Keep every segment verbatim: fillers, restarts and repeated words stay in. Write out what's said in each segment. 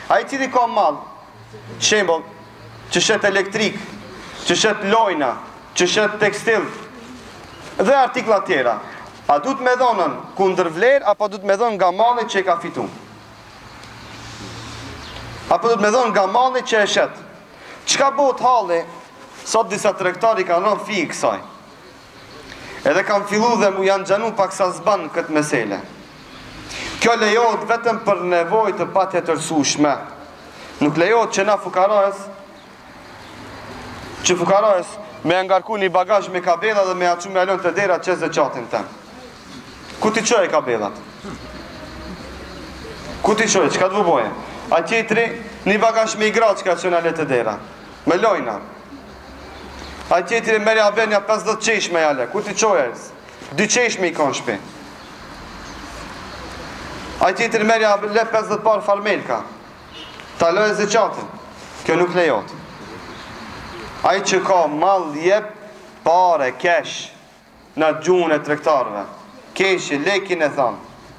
Ai cili ka mall, shembull, që shet elektrik, që shet lojna, që shet tekstil dhe artikla tjera, a du të me dhonën kundër vler, apo du të me dhonën nga malli që e ka fitu? Apo du të me dhonën nga malli që e shet? Qka bëhet halli? Sot disa tregtari kanë rënë fi i kësaj. Edhe kanë fillu dhe mu janë gjanu pak sa zban këtë mesele. Kjo lejohet vetëm për nevojë të patjetërsueshme. Nuk lejohet që na fukarës, që fukarës me ngarku një bagazh me kabela dhe me aqu me alon të dera që zeqatin tem. Ku ti qoj kabelat? Ku ti qoj, qka të vëboje? A tjetri një bagazh me i gra që ka që në alon të dera. Me lojna. A tjetri merja benja pesëdhjetë qesh me jale. Ku ti qoj e? Dy qesh me i konë shpi. A tjetri merja le pesëdhjetë parë farmelka. Ta lojë zeqatin. Kjo nuk lejot. Ai që ka mall jep pare, kesh në gjuhën e tregtarëve. Keshi, lekin e thanë.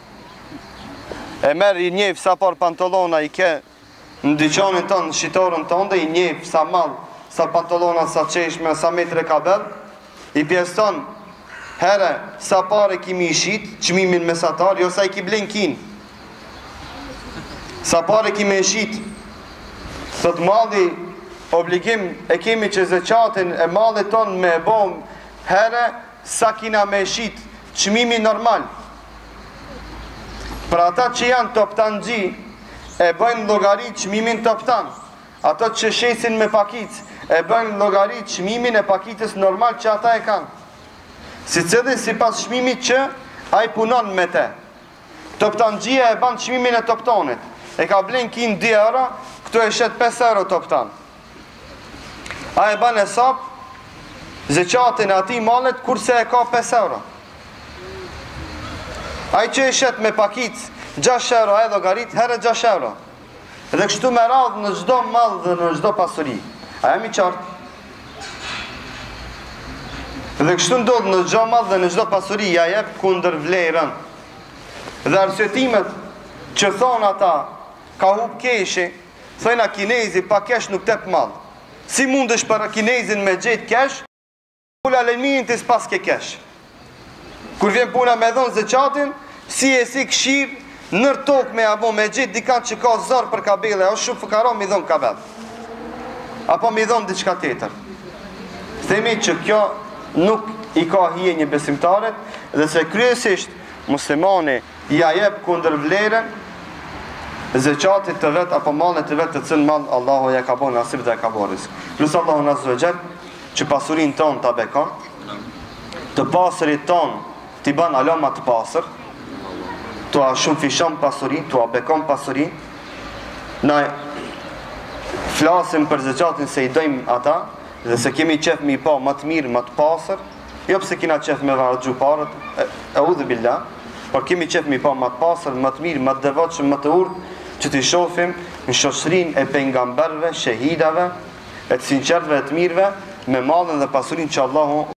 E merë i njef sa par pantolona i ke në dyqanin tonë, në shitorën tonë, dhe i njef sa mall, sa pantolona, sa qeshme, sa metre kabel, i pjeston here sa pare kimi i shit, qmimin mesatar, jo sa i ki blen kin. Sa pare kimi i shit, thot malli obligim e kemi që zeqatin e mallit ton me e bom here sa kina me shit qmimi normal. Për ata që janë toptan gji e bëjnë logari qmimin toptan. Ato që shesin me pakic e bëjnë logari qmimin e pakicës normal që ata e kanë. Si cëdhi si pas qmimit që a i punon me te. Toptan gjia e banë qmimin e toptonit. E ka blen kin dy euro, këtu e shet pesë euro toptan. A e ban e sap zeqatin ati malet kurse e ka pesë euro. A i që e shet me pakic gjashtë euro e logarit herë gjashtë euro. Dhe kështu me radhë në gjdo mal dhe në gjdo pasuri. A jam i qartë? Dhe kështu ndodhë në gjdo mal dhe në gjdo pasuri ja jep kundër vlerën. Dhe arsyetimet që thonë ata ka hub keshi, thojna kinezi pa kesh nuk tep mal. Si mund është për kinezin me gjetë kesh, pula lejminin të s'pas ke kesh. Kur vjen puna me dhonë zeqatin, si e si këshirë nër tokë me abo me gjetë dikan që ka zërë për kabele, o shumë fëkaron mi dhonë kabel. Apo mi dhonë diçka tjetër. Themi që kjo nuk i ka hije një besimtaret, dhe se kryesisht muslimani ja jep kundër vlerën zeqatit të vetë apo mallet të vetë të cilë mal Allahu ja ka bon nasib dhe ja ka bon risk. Lusë Allahu në zëgjet që pasurin ton të bekon, të pasërit ton t'i ban aloma të pasër, t'u a shumë fishon pasurin, t'u a bekon pasurin, na flasim për zeqatin se i dojmë ata, dhe se kemi qef me i pa më të mirë, më të pasër, jo pëse kina qef me vargju parët, e, e u dhe billah, por kemi qef me i pa më të pasër, më të mirë, më të devotshëm, më të urtë, që t'i shofim në shoqërinë e pejgamberëve, shahidave, e të sinqertëve e të mirëve, me mallin dhe pasurinë që Allahu